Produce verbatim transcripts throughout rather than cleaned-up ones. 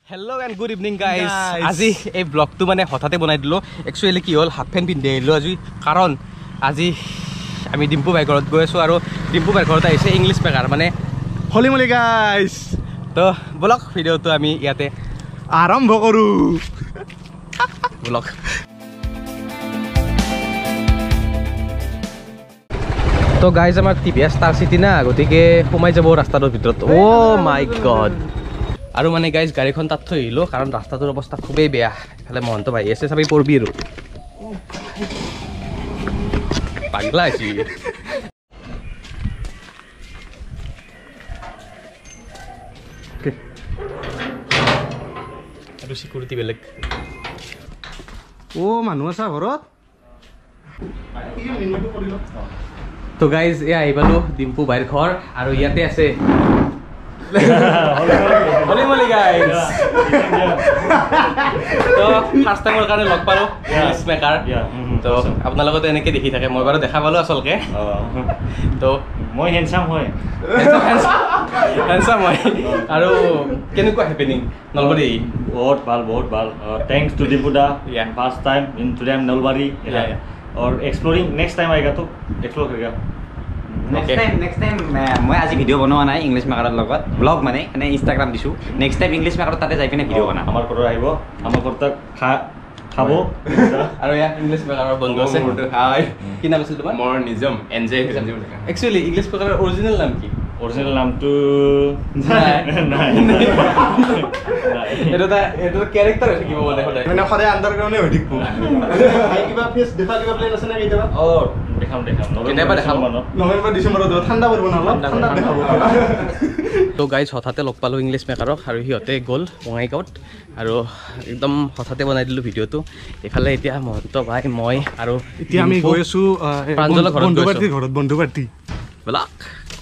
Hello and good evening guys. আজি এই ব্লগটো মানে হঠাতে বনাই দিলো একচুয়ালি কি হল হাফ প্যান্ট পিন্ধি আহিলো আজি কাৰণ আজি আমি ডিম্পু ভাই ঘৰত গৈ আছো আৰু ডিম্পু ভাই ঘৰত আহিছে ইংলিশ স্পিকাৰ মানে হলি মলি গাইস তো ব্লগ ভিডিওটো আমি ইয়াতে আৰম্ভ কৰো ব্লগ তো গাইজ আমাৰ টিভিএস ষ্টাৰ সিটি না গতিকে সোমাই যাব ৰাস্তাটোৰ ভিতৰত ও মাই গড আৰু মানে গাইজ গাড়ীখন তাত থৈ আহিলো কাৰণ ৰাস্তাটোৰ অৱস্থা খুবেই বেয়া এফালে মহন্ত ভাই আছে চাবি পৰবি আৰু পাগলা আছি আৰু সিকিউৰিটি বেলেগ ও মানুহ আছে ঘৰত তো গাইজ এয়া আহি পালো ডিম্পু ভাইৰ ঘৰ আৰু ইয়াতে আছে হলি মলি গাইজ তো ফাৰ্ষ্ট টাইমৰ কাৰণে লগ পালো ইংলিশ স্পিকাৰ তো আপোনাৰ লগতে এনেকৈ দেখি থাকে মই বাৰু দেখা পালো আচলকে তো মই হেণ্ডসাম হয় হেণ্ডসাম হয় আৰু কেনেকুৱা হেপেনিং নলবাৰী বহুত ভাল বহুত ভাল থ্যাঙ্কস টু ডিপুদা first time in today am Nalbari और एक्सप्लोरिंग नेक्स्ट टाइम आएगा तो एक्सप्लोर करेगा नेक्स्ट टाइम नेक्स्ट टाइम मैं आज वीडियो बनवा ना इंग्लिश मेकाৰৰ লগত ব্লগ মানে এনে ইনষ্টাগ্ৰাম দিছো নেক্সট টাইম ইংলিশ মেকাৰত তাতে যাই পিনে ভিডিও বনাম আমাৰ ঘৰত আহিব আমাৰ ঘৰত খা খাব আৰু ইয়া ইংলিশ মেকাৰৰ বন্ধু আছে হাই কি নাম আছিল তোমাৰ মোৰ নিজম এনজয় একচুয়ালি ইংলিশ মেকাৰৰ অৰিজিনেল নাম কি অৰিজিনেল নামটো নাই নাই এটা এটা ক্যারেক্টার আছে কি বলে সদায় মানে সদায় আন্ডাৰগ্ৰাউণ্ডে হৈ থাকিব কিবা ফেস দেখা কিবা প্লেন আছে না কেতিয়াবা অ দেখাম দেখাম কেতিয়াবা দেখাম নৱেম্বৰ ডিচেম্বৰত ঠাণ্ডা পৰিব না অলপ ঠাণ্ডা দেখাব তো গাইজ হঠাতে লগ পালো ইংলিশ মেকাৰক আৰু সিহঁতে গ'ল বঙাইগাঁৱত আৰু একদম হঠাতে বনাই দিলোঁ ভিডিঅ'টো এইফালে এতিয়া মহন্ত ভাই মই আৰু এতিয়া আমি গৈ আছো প্ৰাঞ্জলৰ ঘৰত বন্ধু পাৰ্টি ঘৰত বন্ধু পাৰ্টি ব্লগ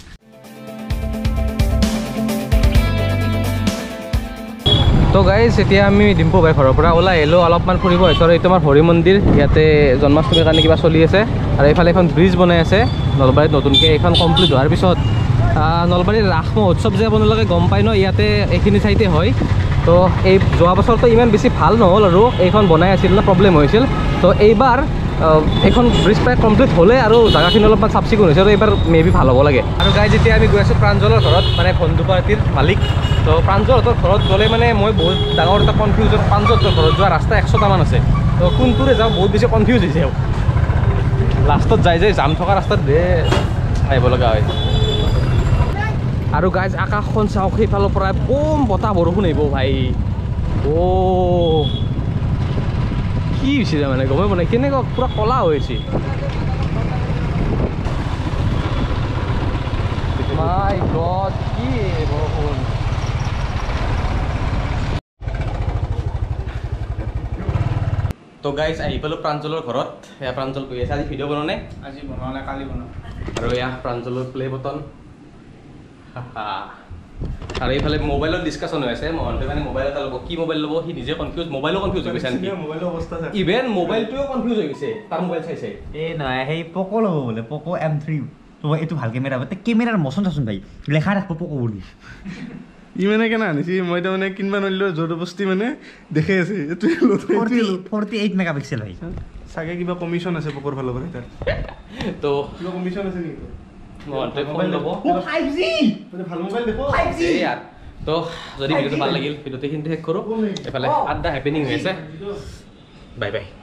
তো গাইজ এতিয়া আমি ডিম্পু ভাই ঘৰৰ পৰা ওলাই আহিলোঁ অলপমান ফুৰিব আহিছোঁ আৰু এইটো আমাৰ হৰি মন্দিৰ ইয়াতে জন্মাষ্টমীৰ কাৰণে কিবা চলি আছে আৰু এইফালে এখন ব্ৰিজ বনাই আছে নলবাৰীত নতুনকৈ এইখন কমপ্লিট হোৱাৰ পিছত নলবাৰীৰ ৰাস মহোৎসৱ যে আপোনালোকে গম পায় ন ইয়াতে এইখিনি ঠাইতে হয় তো এই যোৱা বছৰটো ইমান বেছি ভাল নহ'ল আৰু এইখন বনাই আছিল ন প্ৰব্লেম হৈছিল তো এইবাৰ এইখন ব্ৰিজ প্ৰায় কমপ্লিট হ'লে আৰু জেগাখিনি অলপমান চাফ চিকুণ হৈছে আৰু এইবাৰ মে বি ভাল হ'ব লাগে আৰু গাইজ যেতিয়া আমি গৈ আছোঁ প্ৰাঞ্জলৰ ঘৰত মানে বন্ধু পাৰ্টিৰ মালিক তো প্ৰাঞ্জলহঁতৰ ঘৰত গ'লে মানে মই বহুত ডাঙৰ এটা কনফিউজন প্ৰাঞ্জলহঁতৰ ঘৰত যোৱা ৰাস্তা একশটামান আছে তো কোনটোৰে যাওঁ বহুত বেছি কনফিউজ হৈছে লাষ্টত যাই যাই জাম থকা ৰাস্তাত দে আহিব লগা হয় আৰু গাইজ আকাশখন চাওক সেইফালৰ পৰা বম বতাহ বৰষুণ আহিব ভাই অ' কি হৈছে মানে গমেই পোৱা নাই কেনেকুৱা পুৰা কলা হৈছে মাই গড কি বৰষুণ তো গাইজ আহি পালোঁ প্ৰাঞ্জলৰ ঘৰত এয়া প্ৰাঞ্জল গৈ আছে আজি ভিডিঅ' বনাওঁ নে আজি বনোৱা নাই কালি বনাম আৰু এয়া প্ৰাঞ্জলৰ প্লে বটন আৰু এইফালে মোবাইলৰ ডিছকাশ্যন হৈ আছে মহন্তে মানে মোবাইল এটা ল'ব কি মোবাইল ল'ব সি নিজে কনফিউজ মোবাইলো কনফিউজ হৈ গৈছে নেকি মোবাইলৰ অৱস্থা ইভেন মোবাইলটোও কনফিউজ হৈ গৈছে তাৰ মোবাইল চাই চাই এই নহয় সেই পক' ল'ব বোলে পক' এম থ্ৰী তো এইটো ভাল কেমেৰা হ'ব কেমেৰাৰ মচন চাচোন ভাই লেখা ৰাখব পক' বুলি ই মানে কেনে আনিছি মই তাৰমানে কিনবা নোৱাৰিলো জবৰদস্তি মানে দেখে আছে ফৰ্টি এইট মেগা পিক্সেল ভাই চাগে কিবা কমিশ্যন আছে পকৰ ফালৰ পৰা তাৰ তো কিবা কমিশ্যন আছে নেকি মহন্তে ফোন ল'ব ফাইভ জি ভাল মোবাইল দেখো ইয়াৰ তো যদি ভিডিঅ'টো ভাল লাগিল ভিডিঅ'টো কিন্তু শেষ কৰোঁ এইফালে আড্ডা হেপেনিং হৈ আছে বাই বাই